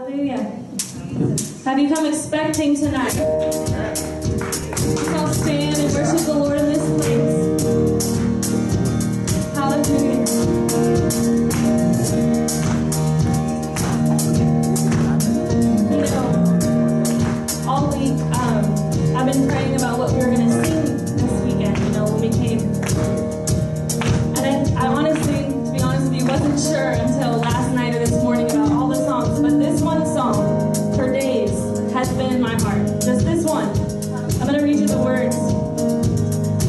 Hallelujah. Have you come expecting tonight? Let's all stand and worship the Lord in this place. Hallelujah. You know, all week I've been praying about what we were going to sing this weekend, you know, when we came. And I honestly, to be honest with you, wasn't sure until last night or this morning about all the songs, but this one song for days has been in my heart. Just this one. I'm going to read you the words.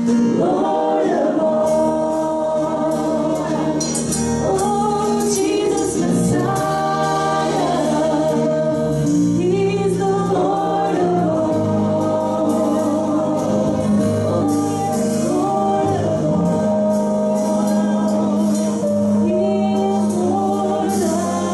Lord of all. Oh, Jesus Messiah, He's the Lord of all. Lord of all. He is Lord of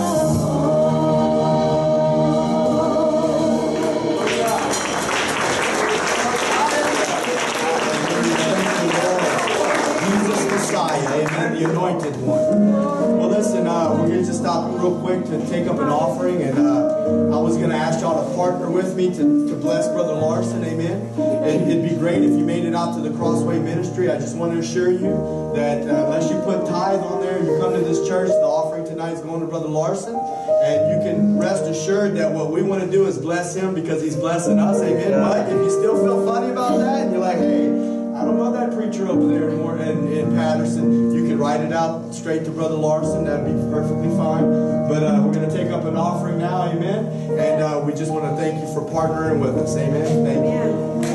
Jesus Messiah, amen, the anointed one. Well, listen, we're going to just stop real quick to take up an offering, and I was going to ask y'all to partner with me to bless Brother Larson, amen. And it'd be great if you made it out to the Crossway Ministry. I just want to assure you that unless you put tithe on there and you come to this church, the offering tonight is going to Brother Larson. And you can rest assured that what we want to do is bless him because he's blessing us, amen. But if you still feel funny about that and you're like, hey, I don't know that preacher over there anymore in Patterson, you can write it out straight to Brother Larson. That'd be perfectly fine. But we're going to take up an offering now, amen. And we just want to thank you for partnering with us, amen. Thank you.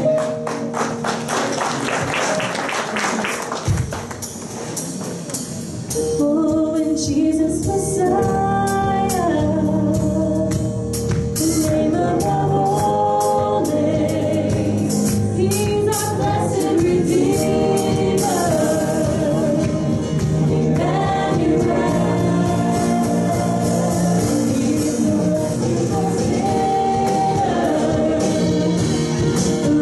Oh, in Jesus Messiah, the name above all names, He's our blessed Redeemer, Emmanuel. He's the merciful Savior,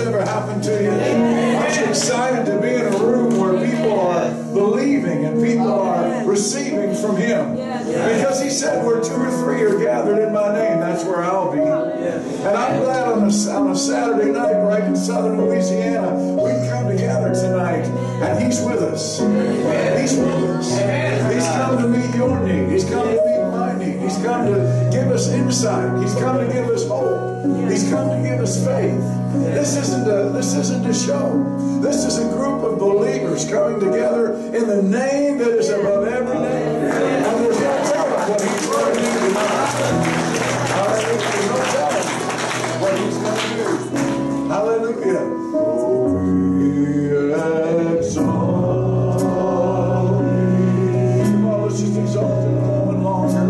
ever happened to you? Aren't you excited to be in a room where people are believing and people are receiving from Him? Because He said, where 2 or 3 are gathered in my name, that's where I'll be. And I'm glad on a Saturday night right in southern Louisiana, we can come together tonight and He's with us. He's with us. He's come to meet your need. He's come to meet my need. He's come to give us insight. He's come to give us hope. He's come to give us faith. This isn't a show. This is a group of believers coming together in the name that is above every name. And there's no telling what He's going to do tonight. Hallelujah. There's no telling what He's going to do. Hallelujah. Come on, let's just exalt Him a moment longer.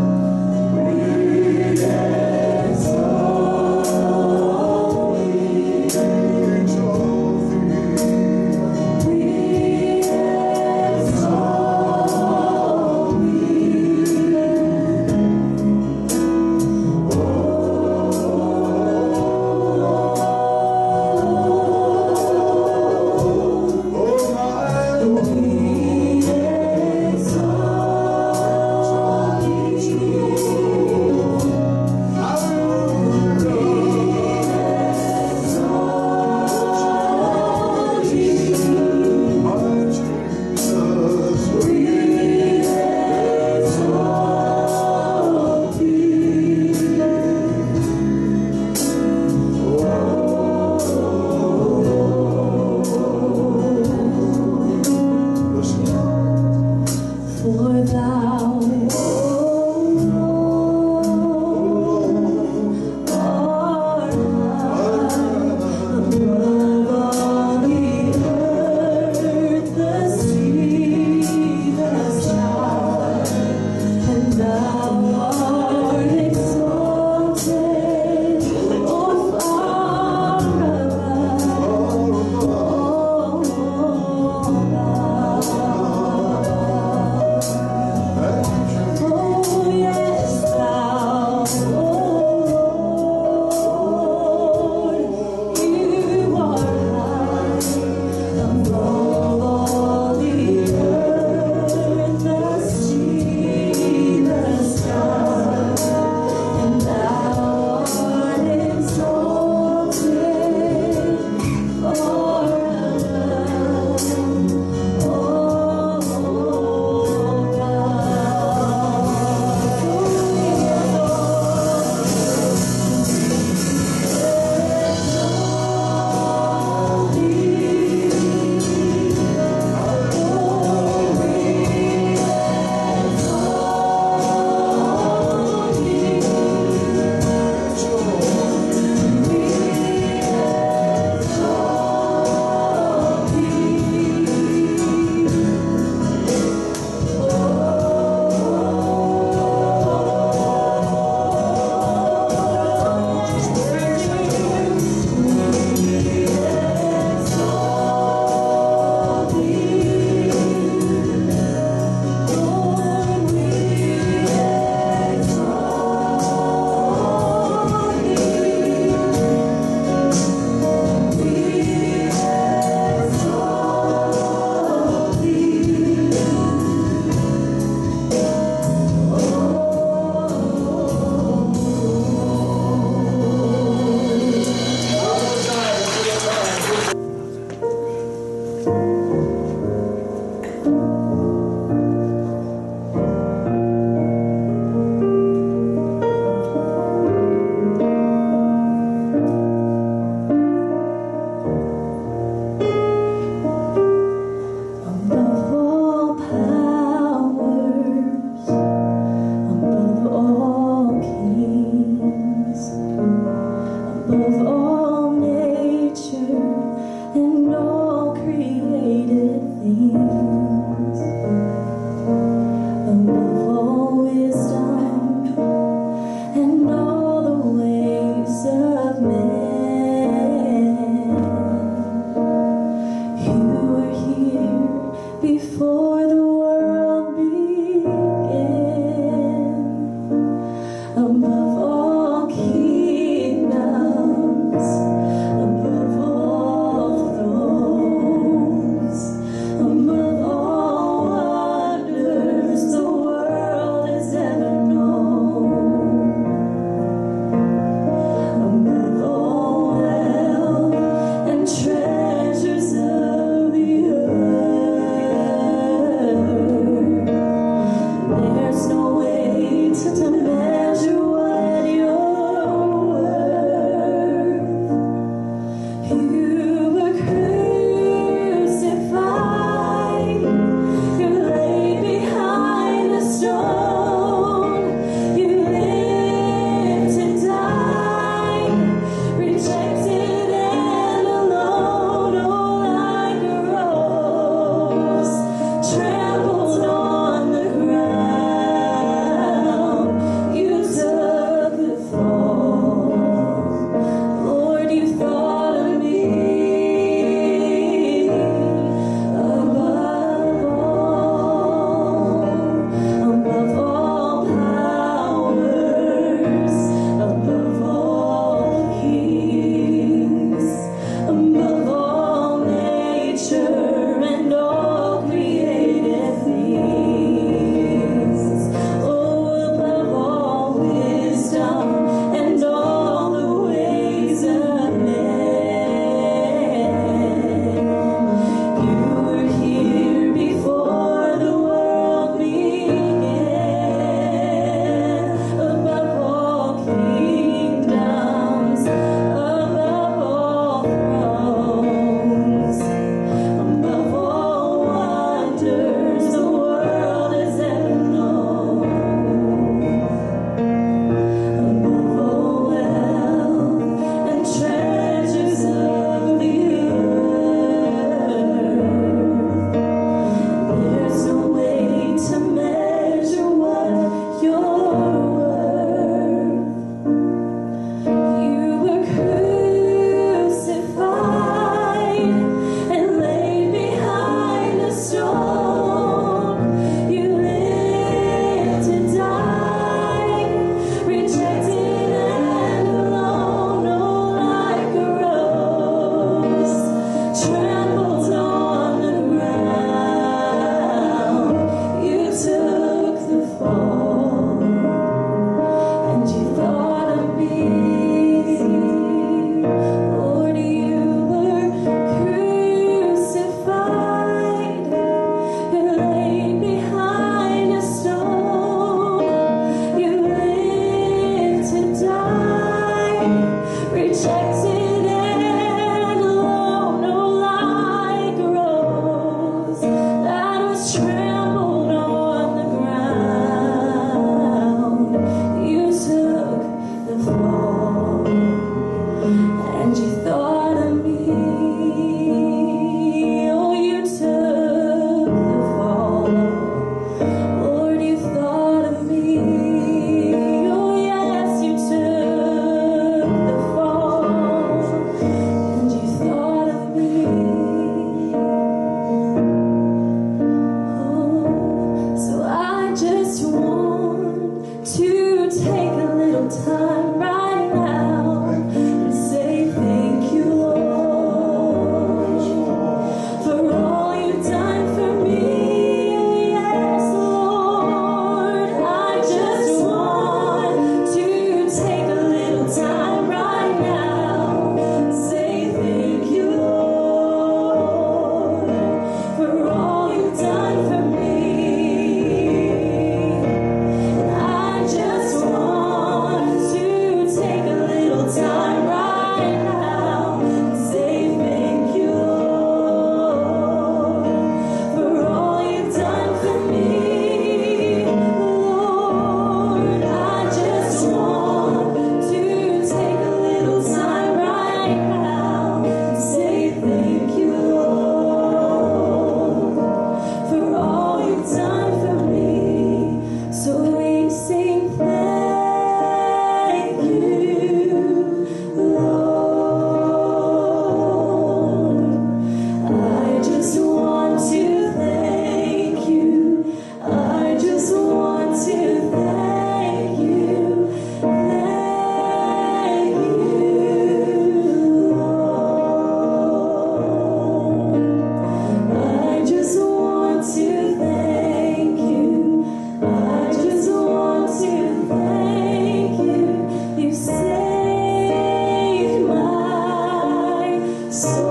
So